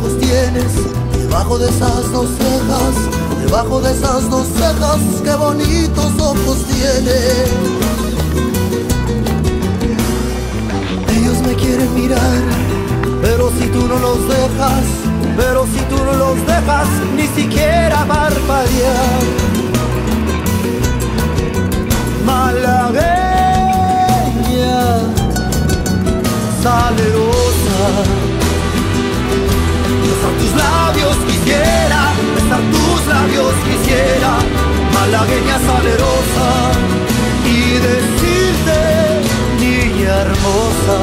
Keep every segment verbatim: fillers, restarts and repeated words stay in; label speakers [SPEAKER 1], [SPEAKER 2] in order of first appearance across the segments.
[SPEAKER 1] ojos tienes? Debajo de esas dos cejas, debajo de esas dos cejas, qué bonitos ojos tienes. Ellos me quieren mirar, pero si tú no los dejas, pero si tú no los dejas, ni siquiera parpadear. Malagueña, salerosa, besar tus labios quisiera, besar tus labios quisiera, malagueña salerosa, y decirte, niña hermosa.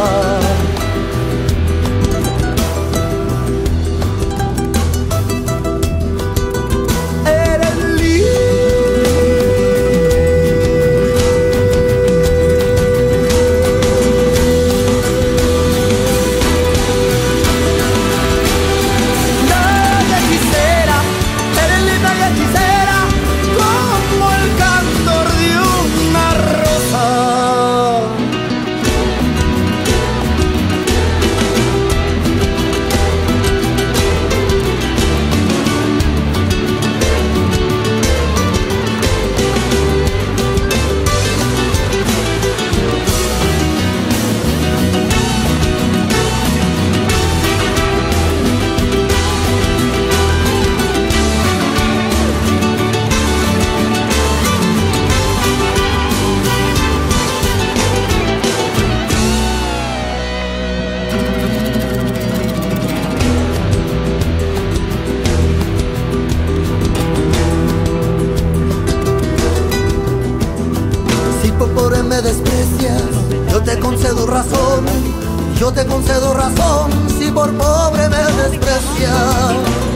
[SPEAKER 1] Me desprecias, yo te concedo razón, yo te concedo razón, si por pobre me desprecias.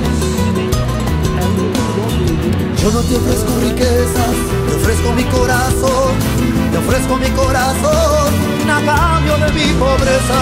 [SPEAKER 1] Yo no te ofrezco riquezas, te ofrezco mi corazón, te ofrezco mi corazón, a cambio de mi pobreza.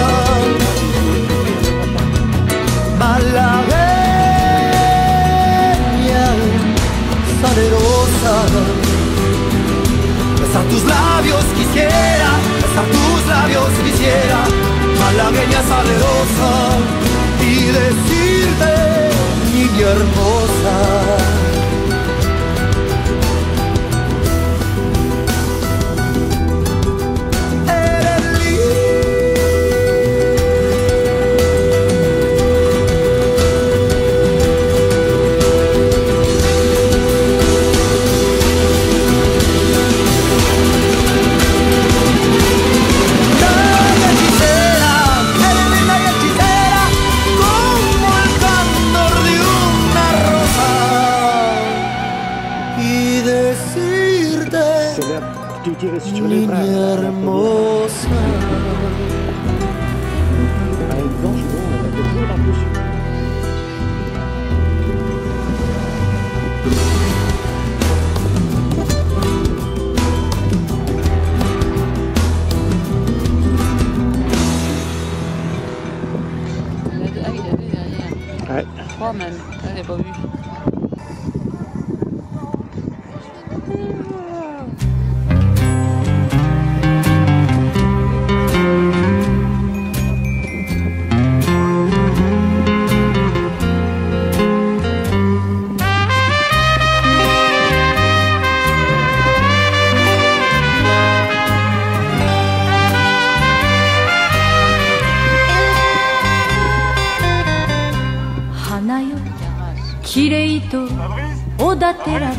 [SPEAKER 1] Malagueña, salerosa, besar tus labios quisiera, besar tus labios quisiera, malagueña salerosa, y decirte, niña hermosa. Niña hermosa.
[SPEAKER 2] Ouais.
[SPEAKER 3] Trois même, elle n'est pas vue.
[SPEAKER 4] 花よきれいとおだてられ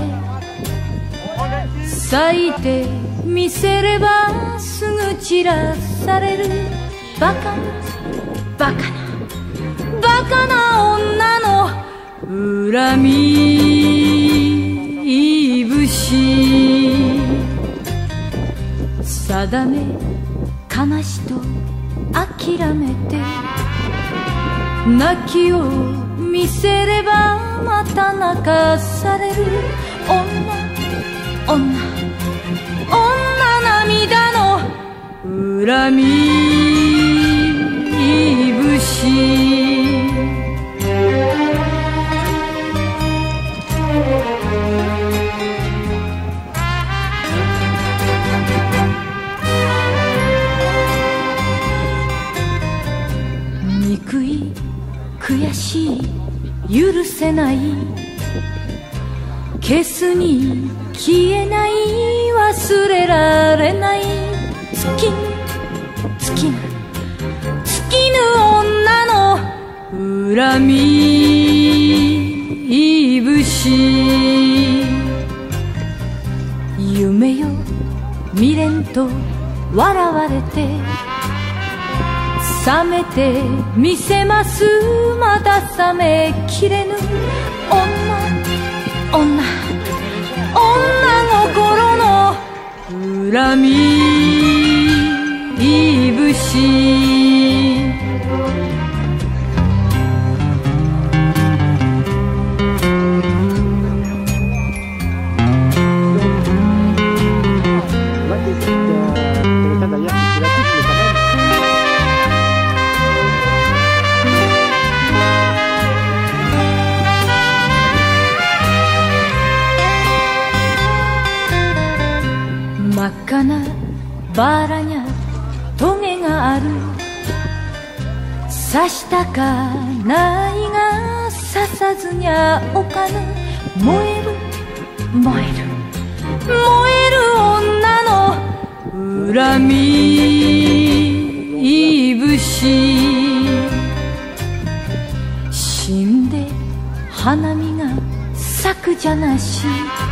[SPEAKER 4] 咲いてみせればすぐ散らされるバカなバカなバカな女の恨み節定め悲しと諦めて泣きを見せればまた泣かされる女女女涙の恨み節悔しし許せない消すに消えない忘れられない尽きぬ尽きぬ尽きぬ女の恨みいぶし夢よ未練と笑われて冷めてみせますまだ冷めきれぬ女女女心の恨みいぶし真っ赤なバラにゃトゲがある刺したかないが刺さずにゃおかぬ燃える燃える燃える女の恨みいぶし死んで花見が咲くじゃなし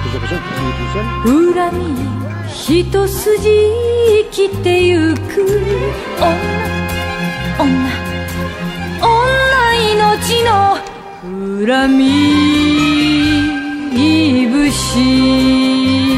[SPEAKER 4] 恨み一筋生きてゆく女女女命の恨みいぶし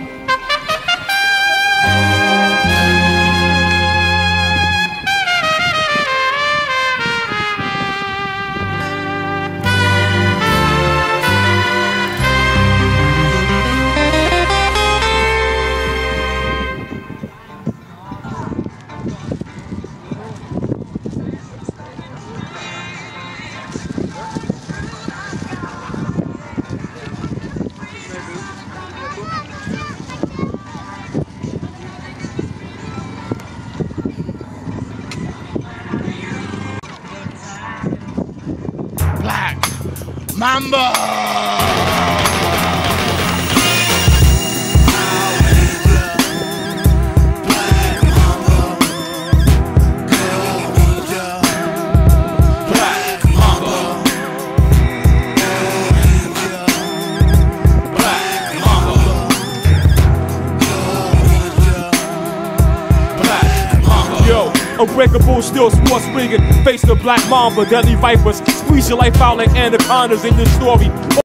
[SPEAKER 2] Mamba!
[SPEAKER 3] Unbreakable, still sports rigging. Face the black mamba, deadly vipers. Squeeze your life out like anacondas in your story.